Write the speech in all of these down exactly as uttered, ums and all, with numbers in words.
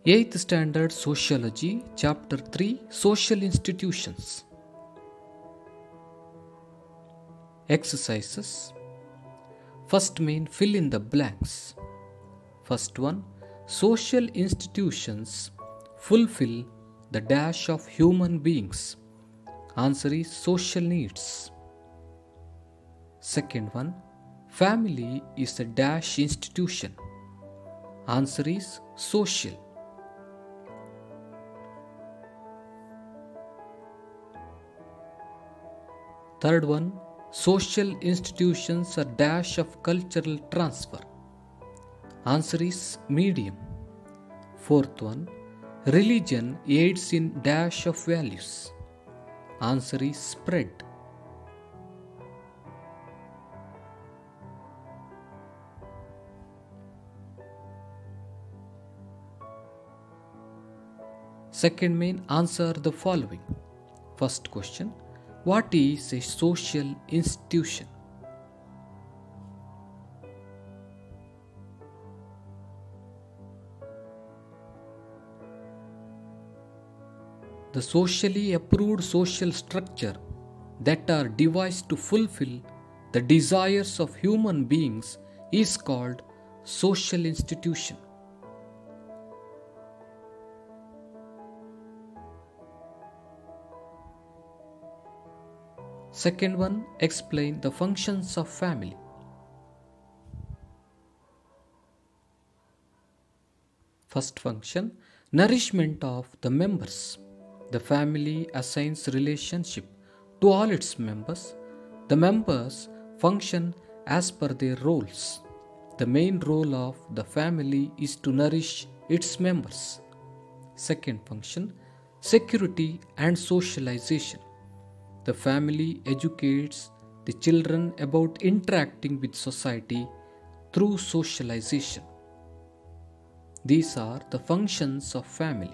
eighth Standard Sociology, Chapter three, Social Institutions. Exercises. First main, fill in the blanks. First one, social institutions fulfill the dash of human beings. Answer is social needs. Second one, family is a dash institution. Answer is social. Third one, social institutions are dash of cultural transfer. Answer is medium. Fourth one, religion aids in dash of values. Answer is spread. Second main, answer the following. First question, what is a social institution? The socially approved social structure that are devised to fulfill the desires of human beings is called social institution. Second one, explain the functions of family. First function, nourishment of the members. The family assigns relationship to all its members. The members function as per their roles. The main role of the family is to nourish its members. Second function, security and socialization. The family educates the children about interacting with society through socialization. These are the functions of family.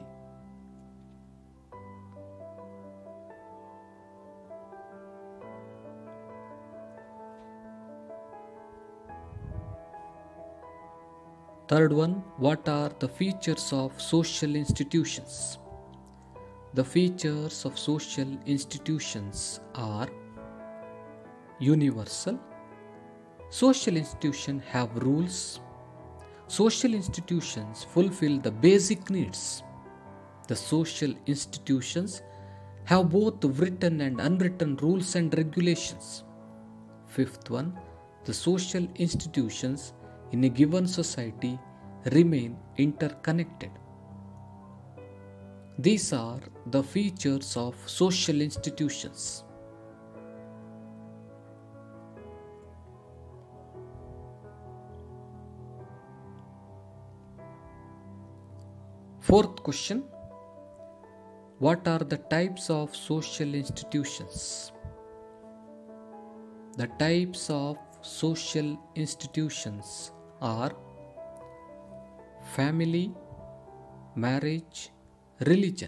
Third one, what are the features of social institutions? The features of social institutions are universal. Social institutions have rules. Social institutions fulfill the basic needs. The social institutions have both written and unwritten rules and regulations. Fifth one, the social institutions in a given society remain interconnected. These are the features of social institutions. Fourth question, what are the types of social institutions? The types of social institutions are family, marriage, religion.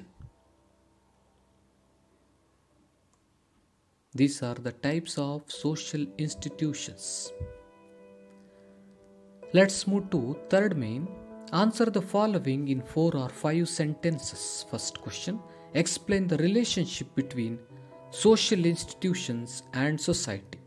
These are the types of social institutions. Let's move to third main. Answer the following in four or five sentences. First question, explain the relationship between social institutions and society.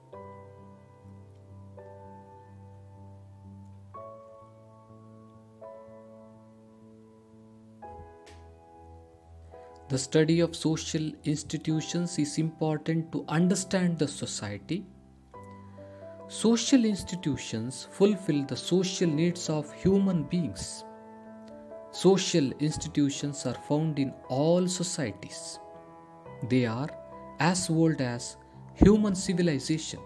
The study of social institutions is important to understand the society. Social institutions fulfill the social needs of human beings. Social institutions are found in all societies. They are as old as human civilization.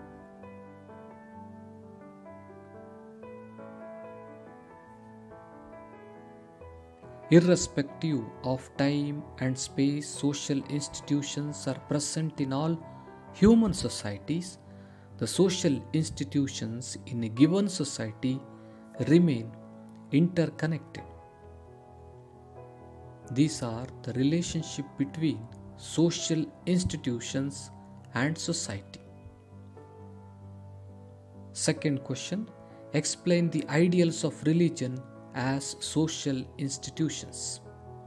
Irrespective of time and space, social institutions are present in all human societies. The social institutions in a given society remain interconnected. These are the relationship between social institutions and society. Second question, explain the ideals of religion as social institutions.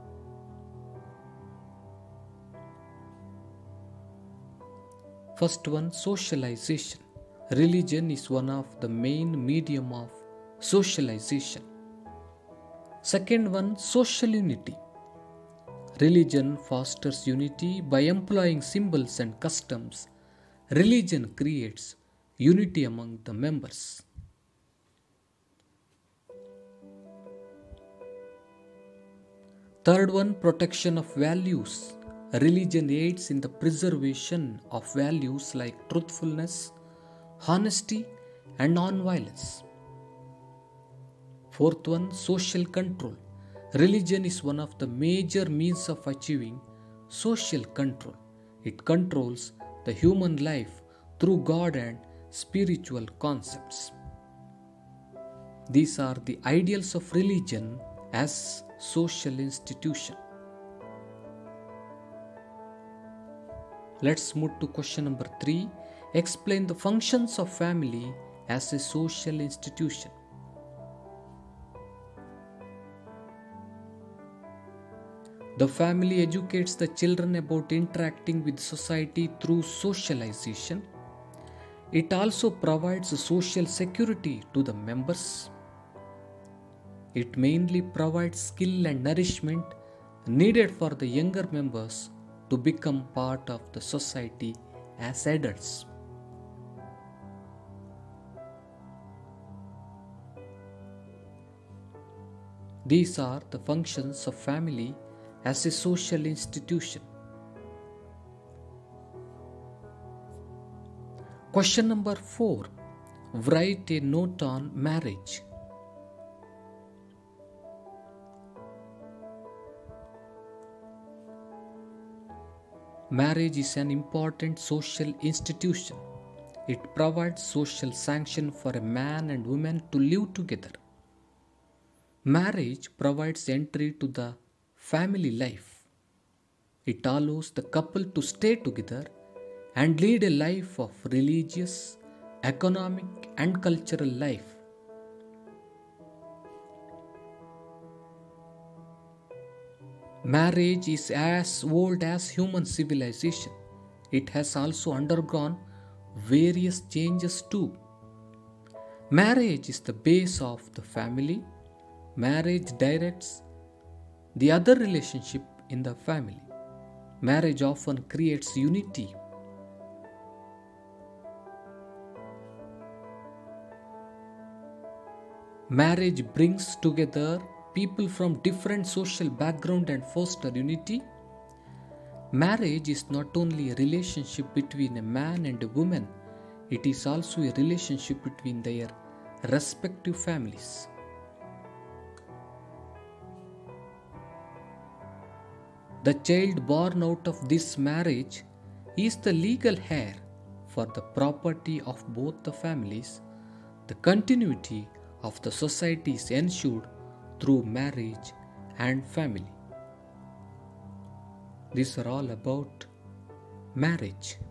First one, socialization. Religion is one of the main medium of socialization. Second one, social unity. Religion fosters unity by employing symbols and customs. Religion creates unity among the members. Third one, protection of values. Religion aids in the preservation of values like truthfulness, honesty, and non-violence. Fourth one, social control. Religion is one of the major means of achieving social control. It controls the human life through God and spiritual concepts. These are the ideals of religion as social institution. Let's move to question number three. Explain the functions of family as a social institution. The family educates the children about interacting with society through socialization. It also provides social security to the members. It mainly provides skill and nourishment needed for the younger members to become part of the society as adults. These are the functions of family as a social institution. Question number four. Write a note on marriage. Marriage is an important social institution. It provides social sanction for a man and woman to live together. Marriage provides entry to the family life. It allows the couple to stay together and lead a life of religious, economic, and cultural life. Marriage is as old as human civilization. It has also undergone various changes too. Marriage is the base of the family. Marriage directs the other relationship in the family. Marriage often creates unity. Marriage brings together people from different social background and foster unity. Marriage is not only a relationship between a man and a woman, it is also a relationship between their respective families. The child born out of this marriage is the legal heir for the property of both the families. The continuity of the society is ensured through marriage and family. These are all about marriage.